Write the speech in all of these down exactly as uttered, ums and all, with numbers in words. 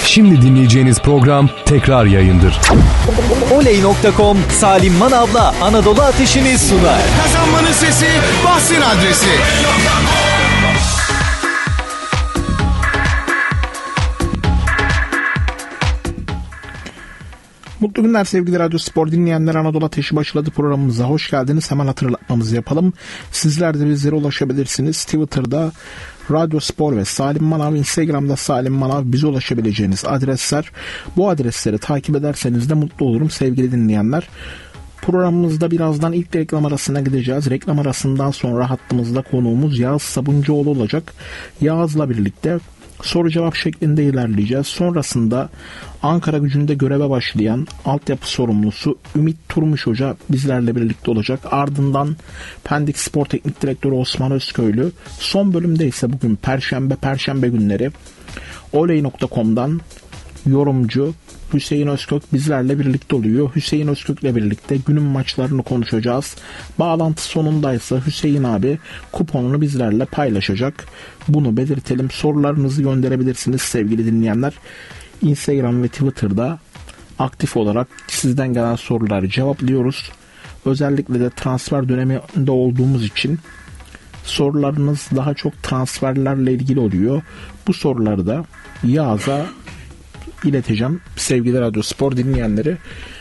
Şimdi dinleyeceğiniz program tekrar yayındır. oley nokta com Salim Manav'la Anadolu Ateşi'ni sunar. Kazanmanın sesi Bahsin adresi. Mutlu günler sevgili Radyo Spor dinleyenler, Anadolu Ateşi başladı programımıza hoş geldiniz. Hemen hatırlatmamızı yapalım. Sizler de bizlere ulaşabilirsiniz. Twitter'da Radyo Spor ve Salim Manav, Instagram'da Salim Manav bize ulaşabileceğiniz adresler. Bu adresleri takip ederseniz de mutlu olurum sevgili dinleyenler. Programımızda birazdan ilk reklam arasına gideceğiz. Reklam arasından sonra hattımızda konuğumuz Yağız Sabuncuoğlu olacak. Yağız'la birlikte soru cevap şeklinde ilerleyeceğiz. Sonrasında Ankara Gücü'nde göreve başlayan altyapı sorumlusu Ümit Turmuş Hoca bizlerle birlikte olacak. Ardından Pendik Spor Teknik Direktörü Osman Özköylü. Son bölümde ise bugün Perşembe Perşembe günleri oley nokta com'dan yorumcu Hüseyin Özkök bizlerle birlikte oluyor. Hüseyin Özkök'le birlikte günün maçlarını konuşacağız. Bağlantı sonundaysa Hüseyin abi kuponunu bizlerle paylaşacak. Bunu belirtelim. Sorularınızı gönderebilirsiniz sevgili dinleyenler. Instagram ve Twitter'da aktif olarak sizden gelen soruları cevaplıyoruz. Özellikle de transfer döneminde olduğumuz için sorularınız daha çok transferlerle ilgili oluyor. Bu soruları da Yağız'a ileteceğim sevgili Radyo Spor dinleyenleri.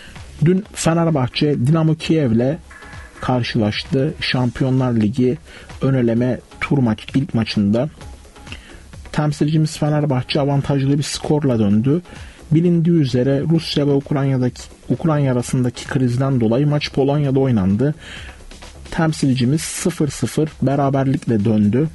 Dün Fenerbahçe Dinamo Kiev'le karşılaştı. Şampiyonlar Ligi ön eleme tur maç ilk maçında. Temsilcimiz Fenerbahçe avantajlı bir skorla döndü. Bilindiği üzere Rusya ve Ukrayna'daki Ukrayna arasındaki krizden dolayı maç Polonya'da oynandı. Temsilcimiz sıfır sıfır beraberlikle döndü.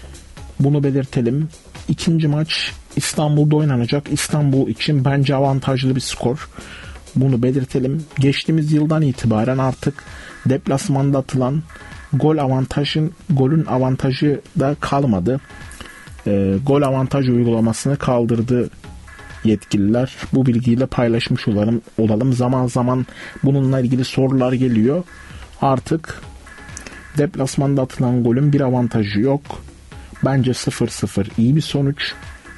Bunu belirtelim. İkinci maç İstanbul'da oynanacak. İstanbul için bence avantajlı bir skor. Bunu belirtelim. Geçtiğimiz yıldan itibaren artık deplasmanda atılan gol avantajın golün avantajı da kalmadı. E, gol avantaj uygulamasını kaldırdı yetkililer. Bu bilgiyle paylaşmış olalım, olalım. Zaman zaman bununla ilgili sorular geliyor. Artık deplasmanda atılan golün bir avantajı yok. Bence sıfır sıfır iyi bir sonuç.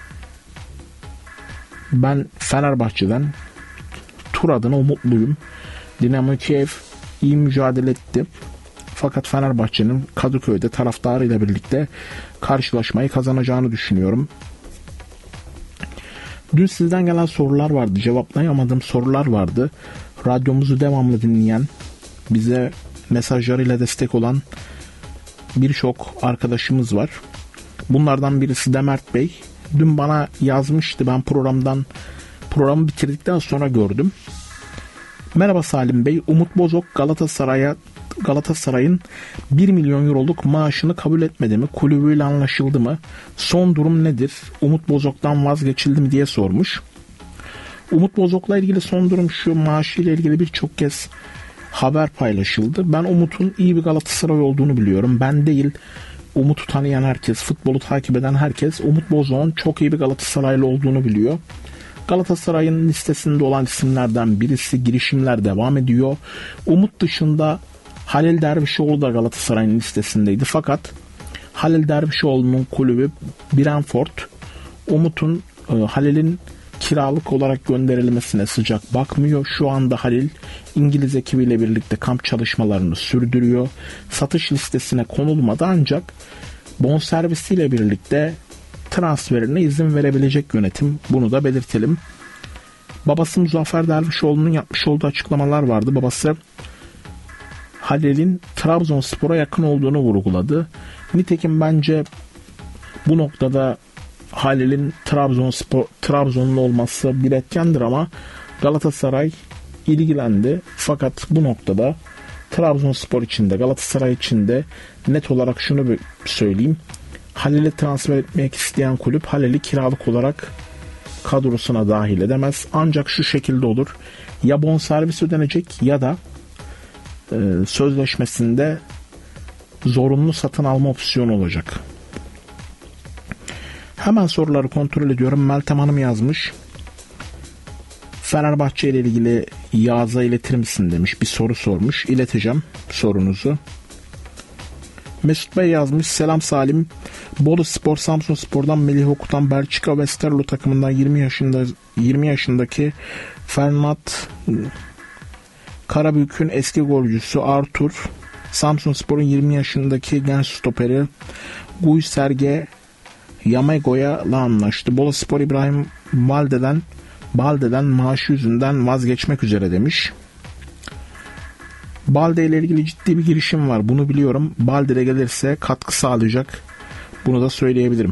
Ben Fenerbahçe'den tur adına umutluyum. Dinamo Kiev iyi mücadele etti. Fakat Fenerbahçe'nin Kadıköy'de taraftarıyla birlikte karşılaşmayı kazanacağını düşünüyorum. Dün sizden gelen sorular vardı. Cevaplayamadığım sorular vardı. Radyomuzu devamlı dinleyen, bize mesajlarıyla destek olan birçok arkadaşımız var. Bunlardan birisi de Mert Bey. Dün bana yazmıştı. Ben programdan programı bitirdikten sonra gördüm. Merhaba Salim Bey. Umut Bozok Galatasaray'a Galatasaray'ın bir milyon euroluk maaşını kabul etmedi mi? Kulübüyle anlaşıldı mı? Son durum nedir? Umut Bozok'tan vazgeçildi mi diye sormuş. Umut Bozok'la ilgili son durum şu: maaşıyla ilgili birçok kez haber paylaşıldı. Ben Umut'un iyi bir Galatasaray olduğunu biliyorum. Ben değil, Umut'u tanıyan herkes, futbolu takip eden herkes Umut Bozok'un çok iyi bir Galatasaraylı olduğunu biliyor. Galatasaray'ın listesinde olan isimlerden birisi. Girişimler devam ediyor. Umut dışında Halil Dervişoğlu da Galatasaray'ın listesindeydi. Fakat Halil Dervişoğlu'nun kulübü Brentford, Umut'un e, Halil'in kiralık olarak gönderilmesine sıcak bakmıyor. Şu anda Halil İngiliz ekibiyle birlikte kamp çalışmalarını sürdürüyor. Satış listesine konulmadı ancak bonservisiyle birlikte transferine izin verebilecek yönetim. Bunu da belirtelim. Babası Muzaffer Dervişoğlu'nun yapmış olduğu açıklamalar vardı. Babası Halil'in Trabzonspor'a yakın olduğunu vurguladı. Nitekim bence bu noktada Halil'in Trabzonspor Trabzonlu olması bir etkendir ama Galatasaray ilgilendi. Fakat bu noktada Trabzonspor için de Galatasaray için de net olarak şunu söyleyeyim: Halil'i transfer etmek isteyen kulüp Halil'i kiralık olarak kadrosuna dahil edemez. Ancak şu şekilde olur: ya bonservis ödenecek ya da e, sözleşmesinde zorunlu satın alma opsiyonu olacak. Hemen soruları kontrol ediyorum. Meltem Hanım yazmış. Fenerbahçe ile ilgili Yağız'a iletir misin demiş. Bir soru sormuş. İleteceğim sorunuzu. Mesut Bey yazmış. Selam Salim. Bolu Spor, Samsun Spor'dan Melih Okutan, Belçika Westerlo takımından yirmi yaşında yirmi yaşındaki Fernat Karabük'ün eski golcüsü Artur, Samsun Spor'un yirmi yaşındaki genç stoperi Guy Serge Yamego'ya anlaştı. Bolu Spor İbrahim Balde'den Balde'den maaşı yüzünden vazgeçmek üzere demiş. Balde ile ilgili ciddi bir girişim var. Bunu biliyorum. Balde'de gelirse katkı sağlayacak. Bunu da söyleyebilirim.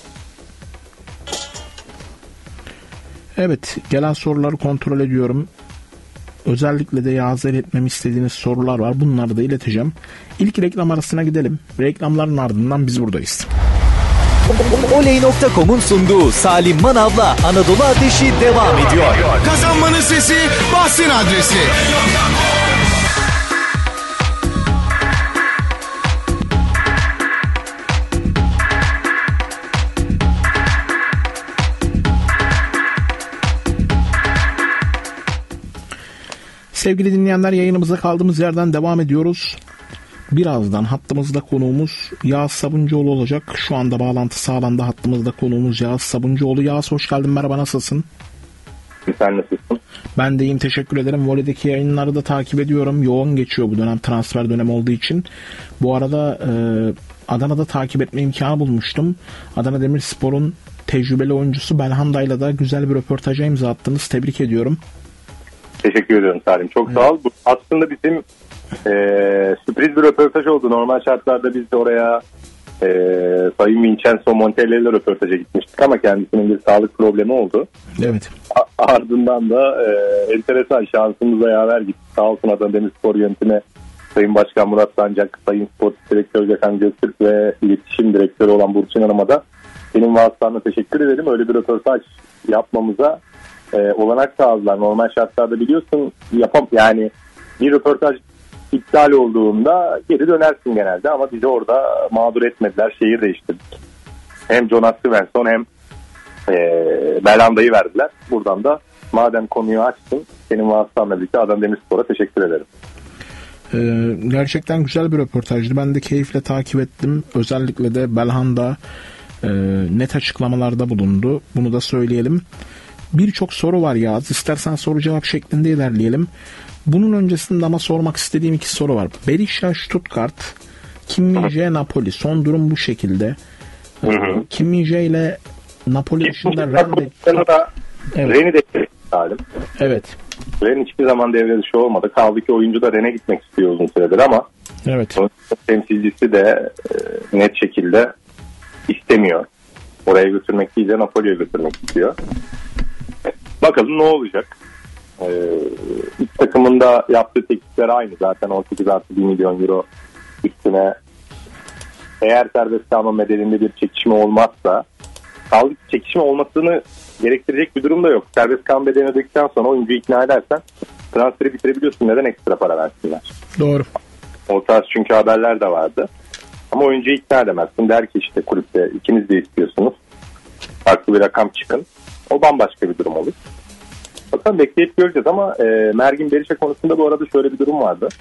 Evet, gelen soruları kontrol ediyorum. Özellikle de Yağız'a iletmemi istediğiniz sorular var. Bunları da ileteceğim. İlk reklam arasına gidelim. Reklamların ardından biz buradayız. oley nokta com'un sunduğu Salim Manav'la Anadolu Ateşi devam ediyor. Kazanmanın sesi, bahsin adresi. Sevgili dinleyenler, yayınımıza kaldığımız yerden devam ediyoruz. Birazdan hattımızda konuğumuz Yağız Sabuncuoğlu olacak. Şu anda bağlantı sağlandı. Hattımızda konuğumuz Yağız Sabuncuoğlu. Yağız, hoş geldin. Merhaba, nasılsın? Sen nasılsın? Ben de iyiyim, teşekkür ederim. Voleydeki yayınları da takip ediyorum. Yoğun geçiyor bu dönem, transfer dönemi olduğu için. Bu arada e, Adana'da takip etme imkanı bulmuştum. Adana Demirspor'un tecrübeli oyuncusu Belhanda'yla da güzel bir röportaja imza attınız. Tebrik ediyorum. Teşekkür ediyorum Salim. Çok evet. Sağ ol. Bu aslında bizim e, sürpriz bir röportaj oldu. Normal şartlarda biz de oraya e, Sayın Vincenzo Montella ile röportaja gitmiştik ama kendisinin bir sağlık problemi oldu. Evet. A- ardından da e, enteresan şansımıza yaver gitti. Sağ olsun Adana Demirspor yönetimi, Sayın Başkan Murat Sancak, Sayın Sportif Direktör Gökhan Göktürk ve İletişim Direktörü olan Burçin Hanım'a da benim vasıtamla teşekkür ederim. Öyle bir röportaj yapmamıza e, olanak sağladılar. Normal şartlarda biliyorsun yapam yani bir röportaj iptal olduğunda geri dönersin genelde ama bizi orada mağdur etmediler. Şehir değiştirdik. Hem Jonas Svensson hem e, Belhanda'yı verdiler. Buradan da madem konuyu açtın, senin vasıtanla birlikte Adana Demirspor'a teşekkür ederim. Ee, gerçekten güzel bir röportajdı. Ben de keyifle takip ettim. Özellikle de Belhanda e, net açıklamalarda bulundu. Bunu da söyleyelim. Birçok soru var Yağız. İstersen soru cevap şeklinde ilerleyelim. Bunun öncesinde ama sormak istediğim iki soru var. Berisha Stuttgart, Kim Min-jae Napoli. Son durum bu şekilde. Hı hı. Kim Min-jae ile Napoli dışında Rennes'de... Evet. Ren'i de Salim. Evet. Ren hiçbir zaman devre dışı olmadı. Kaldı ki oyuncu da Ren'e gitmek istiyor uzun süredir ama evet. Temsilcisi de e, net şekilde istemiyor. Oraya götürmek değil de Napoli'ye götürmek istiyor. Bakalım ne olacak. Ee, ilk takımında yaptığı teklifler aynı. Zaten on sekiz artı bir milyon euro üstüne, eğer serbest kalma bedelinde bir çekişme olmazsa, kaldı ki çekişme olmasını gerektirecek bir durum da yok. Serbest kalma bedelini ödedikten sonra oyuncuyu ikna edersen transferi bitirebiliyorsun. Neden ekstra para versinler? Doğru. O tarz çünkü haberler de vardı. Ama oyuncuyu ikna edemezsin. Der ki işte kulüpte ikiniz de istiyorsunuz, farklı bir rakam çıkın. O bambaşka bir durum olur. Bakalım, bekleyip göreceğiz ama e, Mergin Berisha konusunda bu arada şöyle bir durum vardı.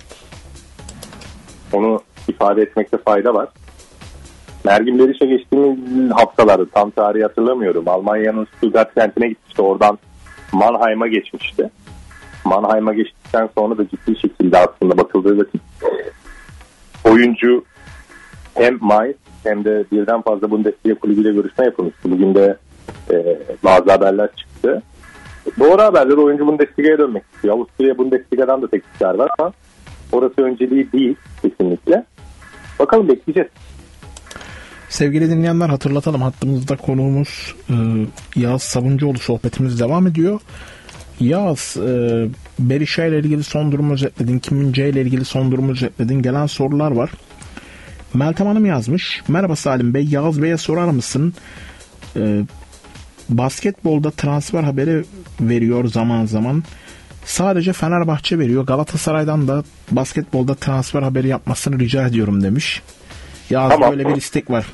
Onu ifade etmekte fayda var. Mergin Berisha geçtiğimiz haftalarda, tam tarihi hatırlamıyorum, Almanya'nın Stuttgart kentine gitmişti. Oradan Mannheim'a geçmişti. Mannheim'a geçtikten sonra da ciddi şekilde aslında bakıldığı vakit oyuncu hem Mainz hem de birden fazla Bundesliga kulübüyle görüşme yapılmıştı. Bugün de e, bazı haberler çıktı. Doğru haberler, oyuncu Bundesliga'ya dönmek istiyor. Avusturya Bundesliga'dan da teklifler var ama orası önceliği değil kesinlikle. Bakalım, bekleyeceğiz. Sevgili dinleyenler, hatırlatalım, hattımızda konuğumuz e, Yağız Sabuncuoğlu, sohbetimiz devam ediyor. Yağız, e, Berisha ile ilgili son durumu özetledin. Kim Min-jae ile ilgili son durumu özetledin. Gelen sorular var. Meltem Hanım yazmış. Merhaba Salim Bey, Yağız Bey'e sorar mısın? E, basketbolda transfer haberi veriyor zaman zaman. Sadece Fenerbahçe veriyor. Galatasaray'dan da basketbolda transfer haberi yapmasını rica ediyorum demiş. Yağız, tamam, böyle bir istek var.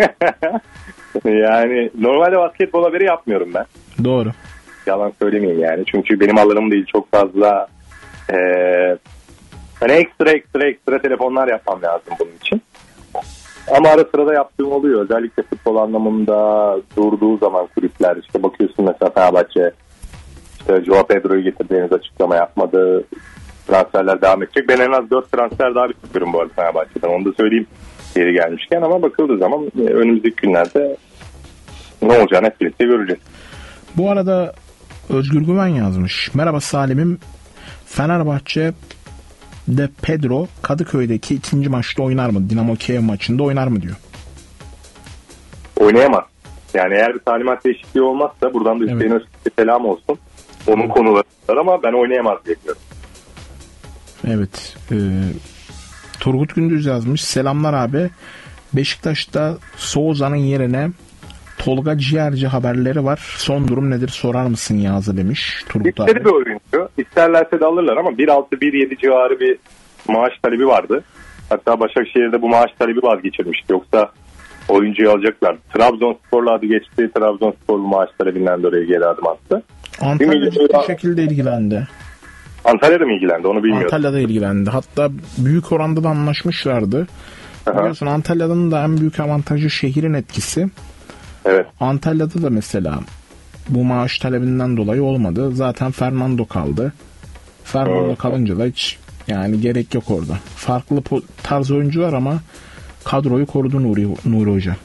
Yani normalde basketbol haberi yapmıyorum ben. Doğru. Yalan söylemeyeyim yani. Çünkü benim alanım değil, çok fazla ee, hani ekstra ekstra ekstra telefonlar yapmam lazım bunun için. Ama ara sıra da yaptığım oluyor. Özellikle futbol anlamında durduğu zaman kulüpler. İşte bakıyorsun mesela Fenerbahçe işte Joao Pedro'yu getirdi, henüz açıklama yapmadı. Transferler devam edecek. Ben en az dört transfer daha bekliyorum bu arada Fenerbahçe'den. Onu da söyleyeyim yeri gelmişken, ama bakıldığı zaman önümüzdeki günlerde ne olacağını hep birlikte göreceğiz. Bu arada Özgür Güven yazmış. Merhaba Salim'im. Fenerbahçe de Pedro Kadıköy'deki ikinci maçta oynar mı? Dinamo Kiev maçında oynar mı diyor. Oynayamaz. Yani eğer bir talimat değişikliği olmazsa buradan da Hüseyin evet. Öztürk'e selam olsun. Onun evet. konuları var ama ben oynayamaz diye diyorum. Evet. E, Turgut Gündüz yazmış. Selamlar abi. Beşiktaş'ta Souza'nın yerine Tolga Ciğerci haberleri var. Son durum nedir sorar mısın yazı demiş Turgut abi. İstedi bir oyuncu. İsterlerse de alırlar ama bir altı bir yedi civarı bir maaş talebi vardı. Hatta Başakşehir'de bu maaş talebi vazgeçirmişti. Yoksa oyuncuyu alacaklar. Trabzonspor'la adı geçti. Trabzonspor bu maaş talebinden de oraya geri adım attı. Antalya ciddi şekilde ilgilendi. Antalya'da mı ilgilendi onu bilmiyorum. Antalya'da ilgilendi. Hatta büyük oranda da anlaşmışlardı. Aha. Biliyorsun Antalya'nın da en büyük avantajı şehrin etkisi. Evet. Antalya'da da mesela bu maaş talebinden dolayı olmadı. Zaten Fernando kaldı. Fernando evet. kalınca da hiç yani gerek yok orada. Farklı tarz oyuncular ama kadroyu korudu Nuri, Nuri Hoca.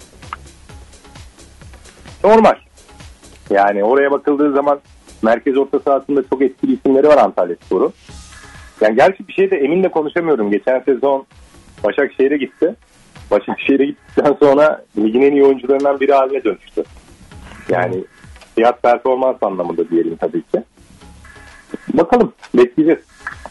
Normal. Yani oraya bakıldığı zaman merkez orta sahasında çok etkili isimleri var Antalyaspor'u. Yani gerçi bir şey de eminle konuşamıyorum. Geçen sezon Başakşehir'e gitti. Başakşehir'e gittikten sonra ligin en iyi oyuncularından biri haline dönüştü. Yani fiyat performans anlamında diyelim tabii ki. Bakalım, bekleyeceğiz.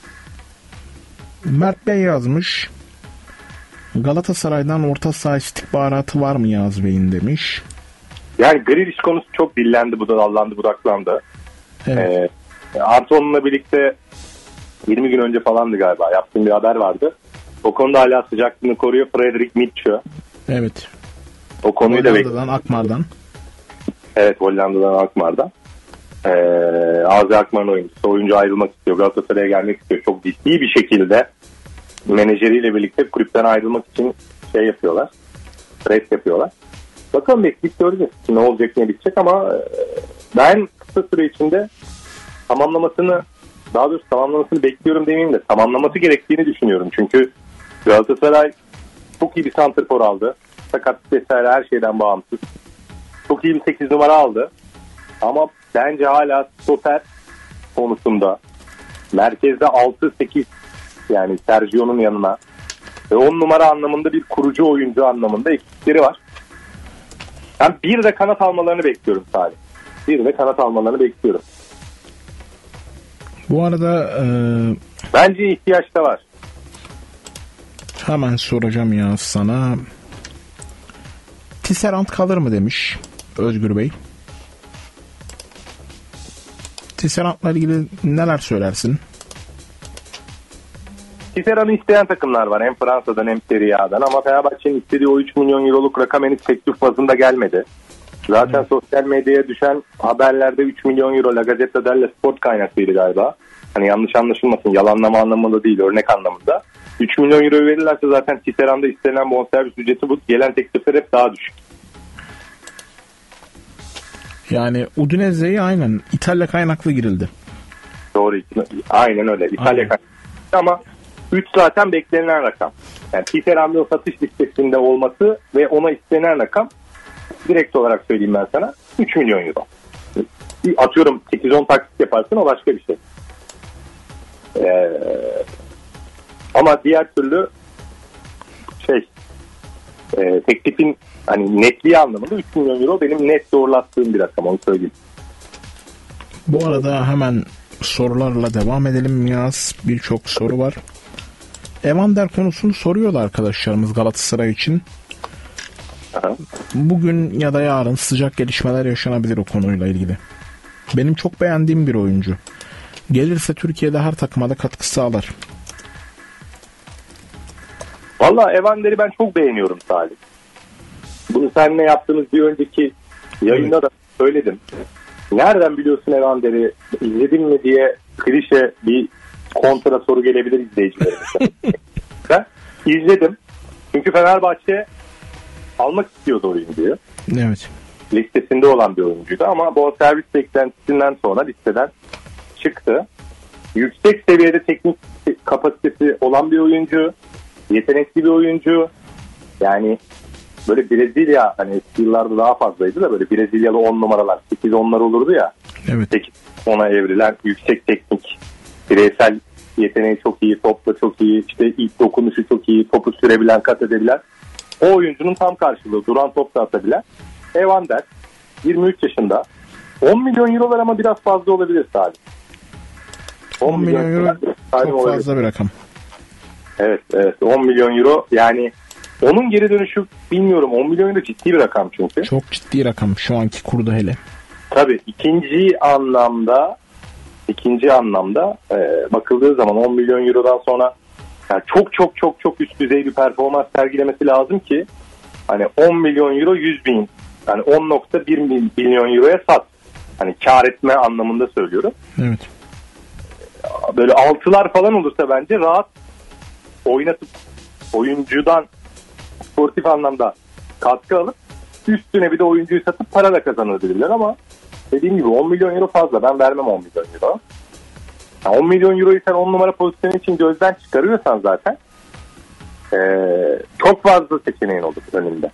Mert Bey yazmış. Galatasaray'dan orta saha istihbaratı var mı Yaz Bey'in demiş. Yani Grealish konusu çok dillendi, budaklandı, budaklandı. Evet. Ee, artı onunla birlikte yirmi gün önce falandı galiba yaptığım bir haber vardı. O konuda hala sıcaklığını koruyor Fredrik Mitchell. Evet. O konuyu da Hollanda'dan, Akmar'dan. Evet, Hollanda'dan, Akmar'dan. Ee, Azi Akmar'ın oyuncusu. Oyuncu ayrılmak istiyor. Galatasaray'a gelmek istiyor. Çok ciddi bir şekilde menajeriyle birlikte kulüpten ayrılmak için şey yapıyorlar. Stres yapıyorlar. Bakalım, bekleyip göreceğiz. Ne olacak, ne bitecek, ama ben kısa süre içinde tamamlamasını, daha doğrusu tamamlamasını bekliyorum demeyeyim de tamamlaması gerektiğini düşünüyorum. Çünkü Galatasaray çok iyi bir santrfor aldı. Sakatlık vesaire her şeyden bağımsız. Çok iyi bir sekiz numara aldı. Ama bence hala stoper konusunda merkezde altı sekiz, yani Sergio'nun yanına ve on numara anlamında bir kurucu oyuncu anlamında eksikleri var. Ben bir de kanat almalarını bekliyorum Salih. Bir de kanat almalarını bekliyorum. Bu arada e... bence ihtiyaç da var. Hemen soracağım ya sana. Tisserand kalır mı demiş Özgür Bey. Tisserand'la ilgili neler söylersin? Tisserand'ı isteyen takımlar var. Hem Fransa'dan hem Serie A'dan, ama Fenerbahçe'nin istediği o üç milyon euroluk rakam henüz teklif bazında gelmedi. Zaten evet. Sosyal medyaya düşen haberlerde üç milyon euro La Gazzetta dello Sport kaynaklıydı galiba. Hani yanlış anlaşılmasın, yalanlama anlamında değil, örnek anlamında. üç milyon euro verirlerse zaten Tisserand'da istenen bonservis ücreti bu. Gelen teklifler hep daha düşük. Yani Udinese'ye aynen İtalya kaynaklı girildi. Doğru, aynen öyle. İtalya aynen. kaynaklı, ama üç zaten beklenen rakam. Yani Tisserand'ın satış listesinde olması ve ona istenen rakam, direkt olarak söyleyeyim ben sana, üç milyon euro. Atıyorum sekiz on taksit yaparsın, o başka bir şey. Ee, ama diğer türlü şey e, teklifin hani netliği anlamında üç milyon euro benim net doğrulattığım bir rakam, onu söyleyeyim. Bu arada hemen sorularla devam edelim Yaz. Birçok soru var. Evander konusunu soruyordu arkadaşlarımız Galatasaray için. Aha. Bugün ya da yarın sıcak gelişmeler yaşanabilir o konuyla ilgili. Benim çok beğendiğim bir oyuncu. Gelirse Türkiye'de her takıma da katkı sağlar. Valla Evander'i ben çok beğeniyorum Salih. Bunu seninle yaptığımız bir önceki yayında evet. da söyledim. Nereden biliyorsun Evander'i, izledin mi diye klişe bir kontra soru gelebilir izleyicilerimize. Ben izledim. Çünkü Fenerbahçe almak istiyordu oyuncuyu. Evet. Listesinde olan bir oyuncuydu ama bonservis beklentisinden sonra listeden çıktı. Yüksek seviyede teknik kapasitesi olan bir oyuncu, yetenekli bir oyuncu. Yani böyle Brezilya, hani eski yıllarda daha fazlaydı da böyle Brezilyalı on numaralar, sekiz onlar olurdu ya. Evet. sekiz ona evrilen yüksek teknik, bireysel yeteneği çok iyi, topla çok iyi, işte ilk dokunuşu çok iyi, topu sürebilen, kat edebilen. O oyuncunun tam karşılığı, duran top da atabilen Evander, yirmi üç yaşında. on milyon eurolar ama biraz fazla olabilir Salih. on milyon euro çok olabilir. Fazla bir rakam. Evet, evet, on milyon euro yani onun geri dönüşü bilmiyorum. on milyon euro ciddi bir rakam çünkü. Çok ciddi rakam şu anki kurda hele. Tabii ikinci anlamda ikinci anlamda e, bakıldığı zaman on milyon eurodan sonra yani çok çok çok çok üst düzey bir performans sergilemesi lazım ki hani on milyon euro yüz bin, yani on nokta bir milyon euroya sat. Hani kar etme anlamında söylüyorum. Evet. Böyle altılar falan olursa bence rahat oynatıp oyuncudan sportif anlamda katkı alıp üstüne bir de oyuncuyu satıp para da kazanabilirler ama dediğim gibi on milyon euro fazla. Ben vermem on milyon euro. Yani on milyon euroyu sen on numara pozisyonu için gözden çıkarıyorsan zaten ee, çok fazla seçeneğin olur önünde.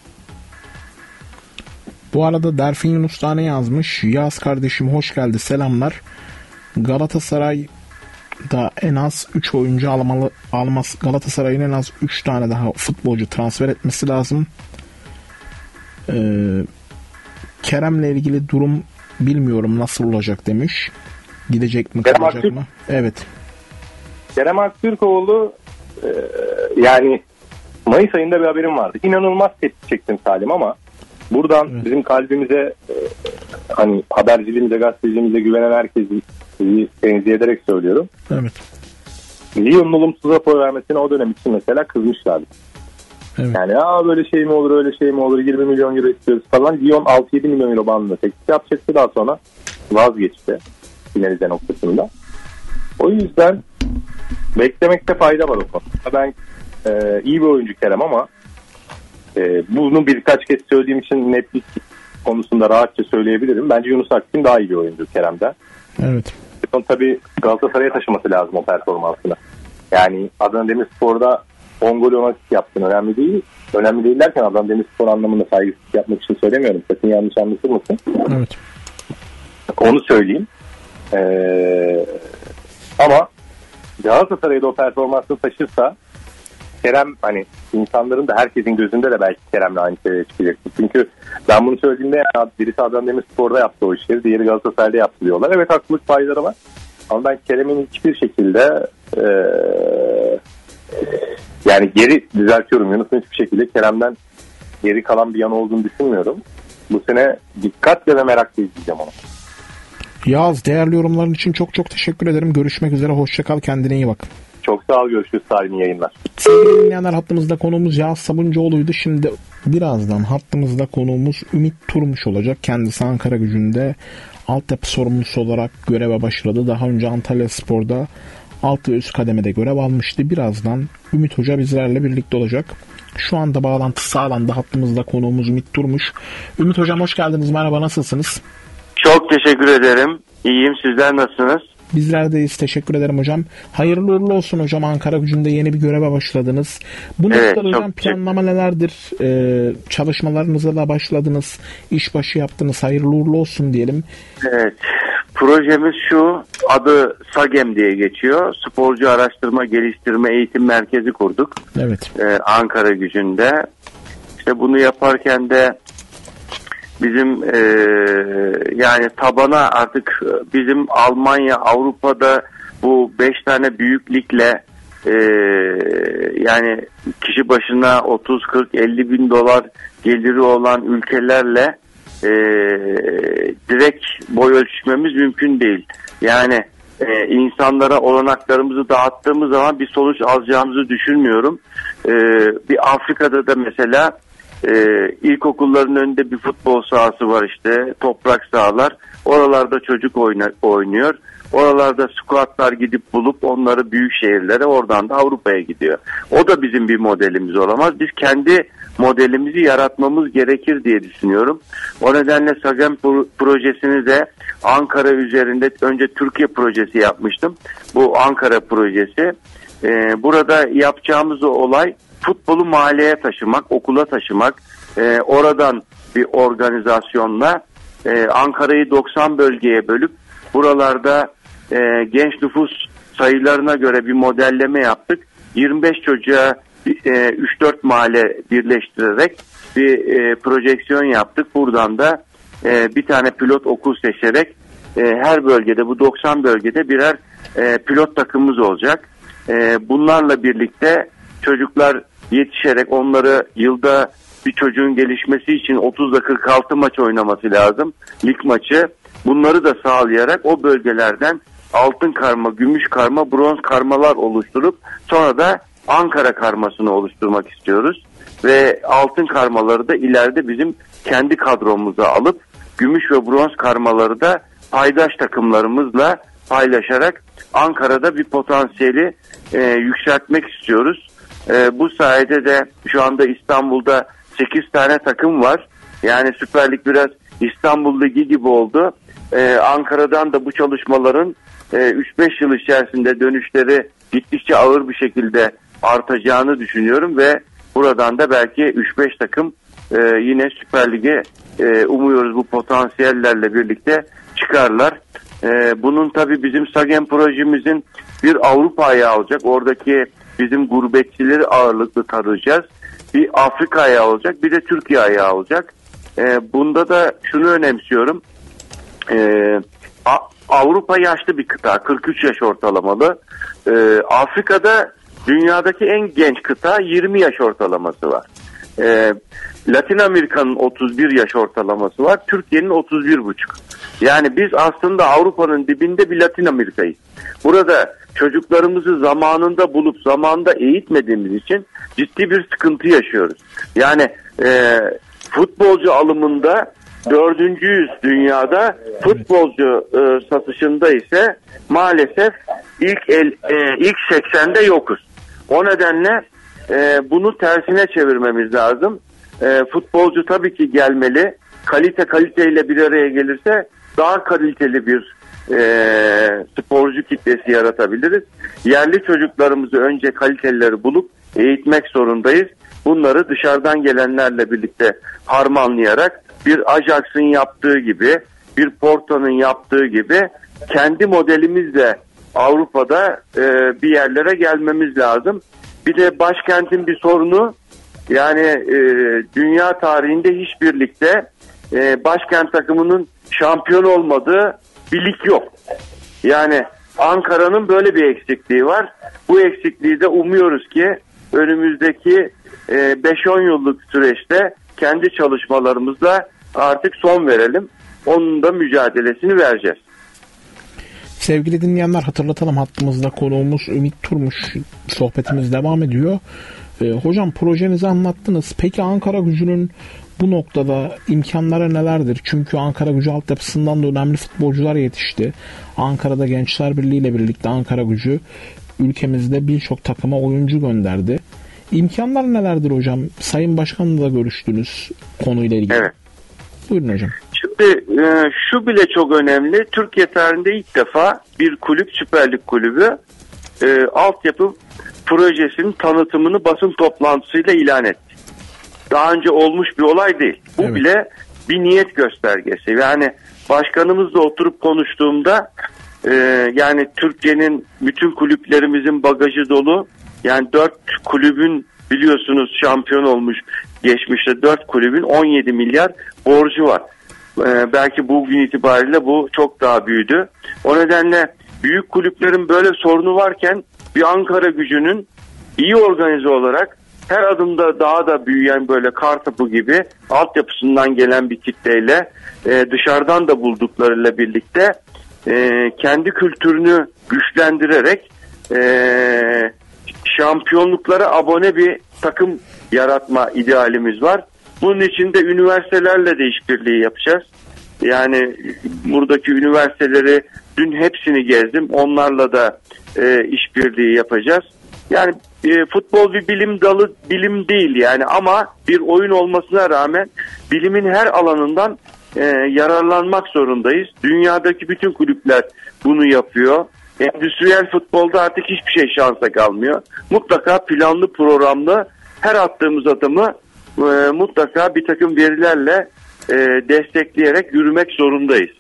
Bu arada Derfin Yunus tane yazmış. Yaz kardeşim hoş geldi, selamlar. Galatasaray da en az üç oyuncu almalı, almaz. Galatasaray'ın en az üç tane daha futbolcu transfer etmesi lazım. Ee, Kerem'le ilgili durum bilmiyorum nasıl olacak demiş. Gidecek mi, Kerem kalacak Aktürk, mı? Evet. Kerem Aktürkoğlu e, yani Mayıs ayında bir haberim vardı. İnanılmaz tepki çektim Salim ama buradan evet. Bizim kalbimize e, hani haberciliğimize, gazeteciliğimize güvenen herkesi tenzih ederek söylüyorum. Evet. Lyon'un olumsuz rapor vermesine o dönem için mesela kızmışlardı. Evet. Yani aa böyle şey mi olur, öyle şey mi olur, yirmi milyon euro istiyoruz falan. Lyon altı yedi milyon euro bandında teklif yapacaktı, daha sonra vazgeçti finalize noktasında. O yüzden beklemekte fayda var o konuda. Ben e, iyi bir oyuncu Kerem ama e, bunu birkaç kez söylediğim için netlik konusunda rahatça söyleyebilirim. Bence Yunus Akgün daha iyi bir oyuncu Kerem'den. Evet. Tabii Galatasaray'a taşıması lazım o performansını. Yani Adana Demirspor'da on gol on asist yaptın, önemli değil. Önemli değil derken Adana Demirspor anlamında saygısızlık yapmak için söylemiyorum. Sakın yanlış anlaşılmasın. Evet. Onu söyleyeyim. Ee, ama Galatasaray'da o performansını taşırsa Kerem, hani insanların da herkesin gözünde de belki Kerem'le aynı seviyeye çıkacaktır. Çünkü ben bunu söylediğimde yani birisi Adana Demirspor'da yaptı o işleri, diğeri Galatasaray'da yaptı diyorlar. Evet, haklılık payları var. Ama ben Kerem'in hiçbir şekilde ee, yani geri düzeltiyorum. Yunus'un hiçbir şekilde Kerem'den geri kalan bir yanı olduğunu düşünmüyorum. Bu sene dikkatle ve merakla izleyeceğim onu. Yaz, değerli yorumların için çok çok teşekkür ederim. Görüşmek üzere. Hoşça kal. Kendine iyi bak. Çok sağ ol. Görüşürüz. Salim yayınlar. Sevgili dinleyenler, hattımızda konuğumuz Yağız Sabuncuoğlu'ydu. Şimdi birazdan hattımızda konuğumuz Ümit Turmuş olacak. Kendisi Ankara Gücü'nde altyapı sorumlusu olarak göreve başladı. Daha önce Antalyaspor'da alt ve üst kademede görev almıştı. Birazdan Ümit Hoca bizlerle birlikte olacak. Şu anda bağlantı sağlandı. Hattımızda konuğumuz Ümit Turmuş. Ümit Hocam hoş geldiniz. Merhaba, nasılsınız? Çok teşekkür ederim. İyiyim. Sizler nasılsınız? Bizler deyiz. Teşekkür ederim hocam. Hayırlı uğurlu olsun hocam. Ankara Gücü'nde yeni bir göreve başladınız. Bu evet, noktada hocam planlama nelerdir? Ee, çalışmalarınıza da başladınız. İşbaşı yaptınız. Hayırlı uğurlu olsun diyelim. Evet. Projemiz şu. Adı SAGEM diye geçiyor. Sporcu Araştırma Geliştirme Eğitim Merkezi kurduk. Evet. Ee, Ankara Gücü'nde. İşte bunu yaparken de bizim e, yani tabana artık bizim Almanya, Avrupa'da bu beş tane büyük ligle e, yani kişi başına otuz kırk elli bin dolar geliri olan ülkelerle e, direkt boy ölçüşmemiz mümkün değil. Yani e, insanlara olanaklarımızı dağıttığımız zaman bir sonuç alacağımızı düşünmüyorum. E, bir Afrika'da da mesela e, ilkokulların önünde bir futbol sahası var işte, toprak sahalar. Oralarda çocuk oyna, oynuyor. Oralarda squatlar gidip bulup onları büyük şehirlere, oradan da Avrupa'ya gidiyor. O da bizim bir modelimiz olamaz. Biz kendi modelimizi yaratmamız gerekir diye düşünüyorum. O nedenle SAGEM projesini de Ankara üzerinde önce Türkiye projesi yapmıştım. Bu Ankara projesi. Ee, burada yapacağımız o olay futbolu mahalleye taşımak, okula taşımak. Ee, oradan bir organizasyonla e, Ankara'yı doksan bölgeye bölüp buralarda e, genç nüfus sayılarına göre bir modelleme yaptık. yirmi beş çocuğa e, üç dört mahalle birleştirerek bir e, projeksiyon yaptık. Buradan da e, bir tane pilot okul seçerek e, her bölgede, bu doksan bölgede birer e, pilot takımımız olacak. E, bunlarla birlikte çocuklar yetişerek, onları yılda bir çocuğun gelişmesi için otuzda kırk altı maç oynaması lazım. Lig maçı. Bunları da sağlayarak o bölgelerden altın karma, gümüş karma, bronz karmalar oluşturup sonra da Ankara karmasını oluşturmak istiyoruz. Ve altın karmaları da ileride bizim kendi kadromuza alıp gümüş ve bronz karmaları da paydaş takımlarımızla paylaşarak Ankara'da bir potansiyeli e, yükseltmek istiyoruz. E, bu sayede de şu anda İstanbul'da sekiz tane takım var. Yani Süper Lig biraz İstanbul Ligi gibi oldu. Ee, Ankara'dan da bu çalışmaların e, üç beş yıl içerisinde dönüşleri gittikçe ağır bir şekilde artacağını düşünüyorum ve buradan da belki üç beş takım e, yine Süper Lig'e e, umuyoruz bu potansiyellerle birlikte çıkarlar. E, bunun tabii bizim SAGEM projemizin bir Avrupa ayağı olacak. Oradaki bizim gurbetçileri ağırlıklı tarayacağız. Bir Afrika ayağı olacak, bir de Türkiye ayağı olacak. E, bunda da şunu önemsiyorum. Ee, Avrupa yaşlı bir kıta, kırk üç yaş ortalamalı. Ee, Afrika'da dünyadaki en genç kıta, yirmi yaş ortalaması var. Ee, Latin Amerika'nın otuz bir yaş ortalaması var, Türkiye'nin otuz bir buçuk. Yani biz aslında Avrupa'nın dibinde bir Latin Amerika'yız. Burada çocuklarımızı zamanında bulup zamanında eğitmediğimiz için ciddi bir sıkıntı yaşıyoruz. Yani e, futbolcu alımında dördüncüyüz dünyada, futbolcu e, satışında ise maalesef ilk el, e, ilk seksende yokuz. O nedenle e, bunu tersine çevirmemiz lazım. E, futbolcu tabii ki gelmeli. Kalite kaliteyle bir araya gelirse daha kaliteli bir e, sporcu kitlesi yaratabiliriz. Yerli çocuklarımızı önce kalitelileri bulup eğitmek zorundayız. Bunları dışarıdan gelenlerle birlikte harmanlayarak bir Ajax'ın yaptığı gibi, bir Porto'nun yaptığı gibi kendi modelimizle Avrupa'da e, bir yerlere gelmemiz lazım. Bir de başkentin bir sorunu, yani e, dünya tarihinde hiçbir ligde e, başkent takımının şampiyon olmadığı bir lig yok. Yani Ankara'nın böyle bir eksikliği var. Bu eksikliği de umuyoruz ki önümüzdeki e, beş on yıllık süreçte kendi çalışmalarımızla artık son verelim. Onun da mücadelesini vereceğiz. Sevgili dinleyenler, hatırlatalım, hattımızda konuğumuz Ümit Turmuş. Sohbetimiz devam ediyor. Ee, hocam, projenizi anlattınız. Peki Ankara Gücü'nün bu noktada imkanları nelerdir? Çünkü Ankara Gücü altyapısından da önemli futbolcular yetişti. Ankara'da Gençler Birliği ile birlikte Ankara Gücü ülkemizde birçok takıma oyuncu gönderdi. İmkanlar nelerdir hocam? Sayın Başkan'la da görüştünüz konuyla ilgili. Evet. Buyurun hocam. Şimdi e, şu bile çok önemli. Türkiye tarihinde ilk defa bir kulüp, Süper Lig kulübü e, altyapı projesinin tanıtımını basın toplantısıyla ilan etti. Daha önce olmuş bir olay değil. Bu evet. bile bir niyet göstergesi. Yani başkanımızla oturup konuştuğumda e, yani Türkiye'nin bütün kulüplerimizin bagajı dolu. Yani dört kulübün, biliyorsunuz, şampiyon olmuş geçmişte dört kulübün on yedi milyar borcu var. Ee, belki bugün itibariyle bu çok daha büyüdü. O nedenle büyük kulüplerin böyle sorunu varken bir Ankara Gücü'nün iyi organize olarak her adımda daha da büyüyen, böyle kartopu gibi altyapısından gelen bir kitleyle e, dışarıdan da bulduklarıyla birlikte e, kendi kültürünü güçlendirerek e, şampiyonluklara abone bir takım yaratma idealimiz var. Bunun için de üniversitelerle de işbirliği yapacağız. Yani buradaki üniversiteleri dün hepsini gezdim. Onlarla da e, işbirliği yapacağız. Yani e, futbol bir bilim dalı, bilim değil yani, ama bir oyun olmasına rağmen bilimin her alanından e, yararlanmak zorundayız. Dünyadaki bütün kulüpler bunu yapıyor. Endüstriyel futbolda artık hiçbir şey şansa kalmıyor. Mutlaka planlı programlı her attığımız adımı e, mutlaka bir takım verilerle e, destekleyerek yürümek zorundayız.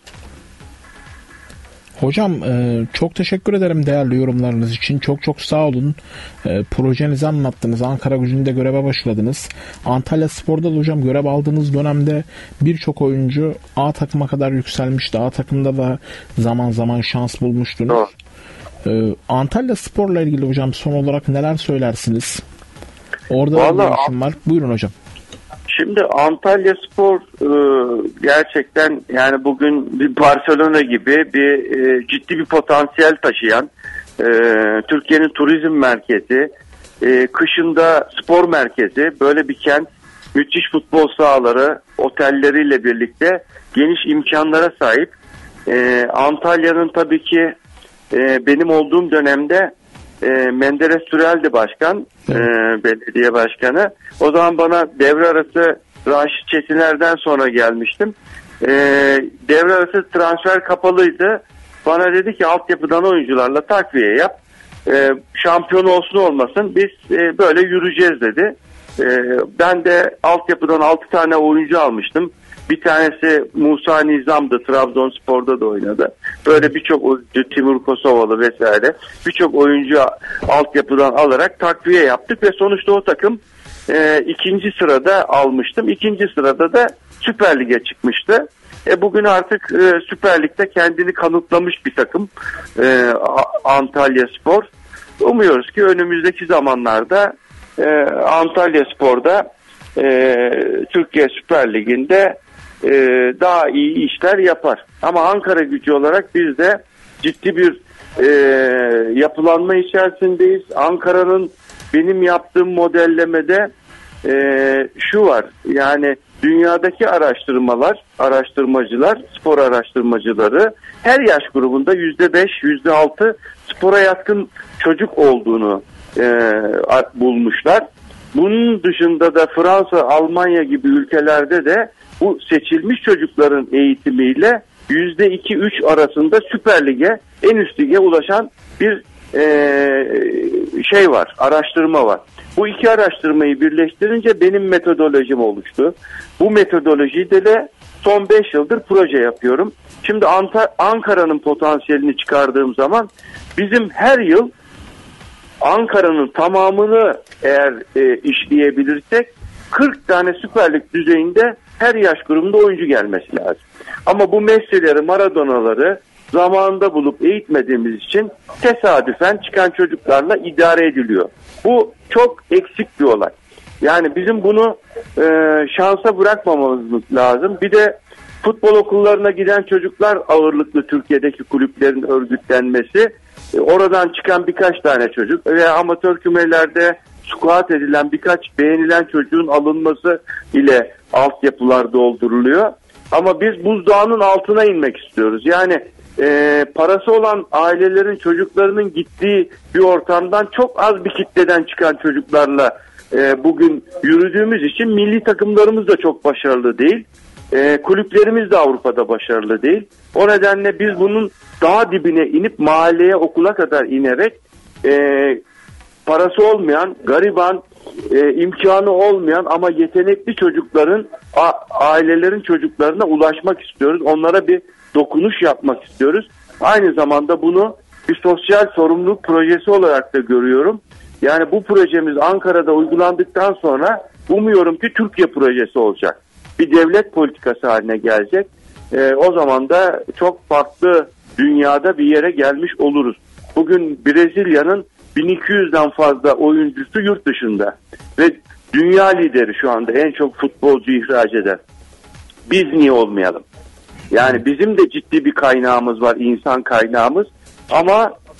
Hocam e, çok teşekkür ederim değerli yorumlarınız için. Çok çok sağ olun. E, projenizi anlattınız. Ankara Gücü'nde göreve başladınız. Antalya Spor'da da hocam görev aldığınız dönemde birçok oyuncu A takıma kadar yükselmişti. A takımda da zaman zaman şans bulmuştunuz. E, Antalya Spor'la ilgili hocam son olarak neler söylersiniz? Orada da bir işim var. Buyurun hocam. Şimdi Antalya Spor e, gerçekten yani bugün bir Barcelona gibi bir e, ciddi bir potansiyel taşıyan e, Türkiye'nin turizm merkezi, e, kışında spor merkezi, böyle bir kent, müthiş futbol sahaları, otelleriyle birlikte geniş imkanlara sahip. E, Antalya'nın tabii ki e, benim olduğum dönemde E, Menderes Türel'di başkan, e, belediye başkanı. O zaman bana devre arası Raşit Çetiner'den sonra gelmiştim. E, devre arası transfer kapalıydı. Bana dedi ki altyapıdan oyuncularla takviye yap. E, şampiyon olsun olmasın biz e, böyle yürüyeceğiz dedi. E, ben de altyapıdan altı tane oyuncu almıştım. Bir tanesi Musa Nizam'dı. Trabzonspor'da da oynadı. Böyle birçok oyuncu, Timur Kosovalı vesaire, birçok oyuncu altyapıdan alarak takviye yaptık ve sonuçta o takım e, ikinci sırada almıştım. İkinci sırada da Süper Lig'e çıkmıştı. E, bugün artık e, Süper Lig'de kendini kanıtlamış bir takım e, Antalya Spor. Umuyoruz ki önümüzdeki zamanlarda e, Antalya Spor'da e, Türkiye Süper Ligi'nde Ee, daha iyi işler yapar. Ama Ankara Gücü olarak biz de ciddi bir e, yapılanma içerisindeyiz. Ankara'nın benim yaptığım modellemede e, şu var. Yani dünyadaki araştırmalar, araştırmacılar, spor araştırmacıları her yaş grubunda yüzde beş, yüzde altı spora yatkın çocuk olduğunu e, bulmuşlar. Bunun dışında da Fransa, Almanya gibi ülkelerde de bu seçilmiş çocukların eğitimiyle yüzde iki üç arasında Süper Lig'e, en üst lige ulaşan bir e, şey var, araştırma var. Bu iki araştırmayı birleştirince benim metodolojim oluştu. Bu metodolojide de son beş yıldır proje yapıyorum. Şimdi Ant- Ankara'nın potansiyelini çıkardığım zaman bizim her yıl Ankara'nın tamamını eğer e, işleyebilirsek kırk tane Süper Lig düzeyinde her yaş grubunda oyuncu gelmesi lazım. Ama bu Messi'leri, Maradona'ları zamanında bulup eğitmediğimiz için tesadüfen çıkan çocuklarla idare ediliyor. Bu çok eksik bir olay. Yani bizim bunu e, şansa bırakmamamız lazım. Bir de futbol okullarına giden çocuklar ağırlıklı Türkiye'deki kulüplerin örgütlenmesi. E, oradan çıkan birkaç tane çocuk veya amatör kümelerde squat edilen birkaç beğenilen çocuğun alınması ile altyapılar dolduruluyor. Ama biz buzdağının altına inmek istiyoruz. Yani e, parası olan ailelerin çocuklarının gittiği bir ortamdan çok az bir kitleden çıkan çocuklarla e, bugün yürüdüğümüz için milli takımlarımız da çok başarılı değil. E, kulüplerimiz de Avrupa'da başarılı değil. O nedenle biz bunun daha dibine inip mahalleye, okula kadar inerek e, parası olmayan, gariban, e, imkanı olmayan ama yetenekli çocukların, a- ailelerin çocuklarına ulaşmak istiyoruz. Onlara bir dokunuş yapmak istiyoruz. Aynı zamanda bunu bir sosyal sorumluluk projesi olarak da görüyorum. Yani bu projemiz Ankara'da uygulandıktan sonra umuyorum ki Türkiye projesi olacak. Bir devlet politikası haline gelecek. E, o zaman da çok farklı dünyada bir yere gelmiş oluruz. Bugün Brezilya'nın bin iki yüzden fazla oyuncusu yurt dışında ve dünya lideri şu anda, en çok futbolcu ihraç eden. Biz niye olmayalım? Yani bizim de ciddi bir kaynağımız var, insan kaynağımız, ama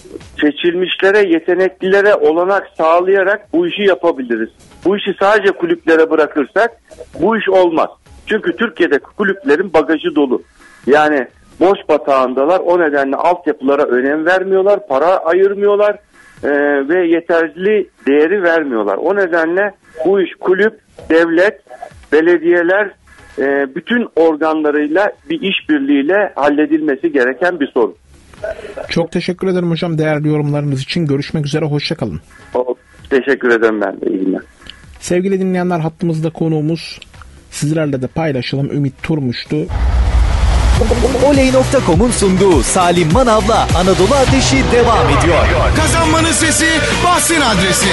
seçilmişlere, yeteneklilere olanak sağlayarak bu işi yapabiliriz. Bu işi sadece kulüplere bırakırsak bu iş olmaz. Çünkü Türkiye'de kulüplerin bagajı dolu. Yani boş batağındalar. O nedenle altyapılara önem vermiyorlar, para ayırmıyorlar e, ve yeterli değeri vermiyorlar. O nedenle bu iş kulüp, devlet, belediyeler e, bütün organlarıyla bir işbirliğiyle halledilmesi gereken bir sorun. Çok teşekkür ederim hocam değerli yorumlarınız için. Görüşmek üzere, hoşça kalın. Teşekkür ederim ben de. İyi günler. Sevgili dinleyenler, hattımızda konuğumuz, sizlerle de paylaşalım, Ümit Turmuş'tu. oley nokta com'un sunduğu Salim Manav'la Anadolu Ateşi devam ediyor. Kazanmanın sesi Bahsin adresi.